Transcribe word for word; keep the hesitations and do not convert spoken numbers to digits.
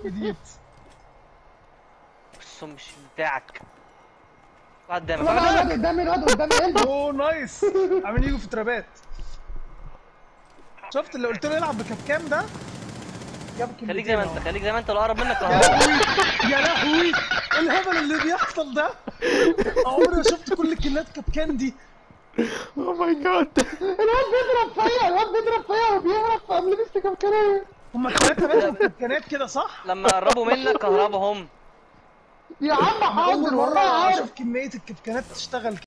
جديد. بص مش بتاعك. قدامك الواد قدامي، الواد قدامي. اوه نايس. عاملين يجوا في ترابات. شفت اللي قلت له يلعب بكابكام ده؟ جاب خليك زي ما انت، خليك زي ما انت، لو قرب منك يا اهو. لهوي يا لهوي ايه الهبل اللي بيحصل ده؟ عمري ما شفت كل كيلات كابكان دي. اوه ماي جاد. الواد بيضرب فيا، الواد بيضرب فيا وبيهرب قبل لبست كابكانية. هما التلاتة بيضربوا كابكانات كده صح؟ لما يقربوا منك كهربهم. يا عم حاضر أول والله مرة عارف. أشوف كمية الكابكانات تشتغل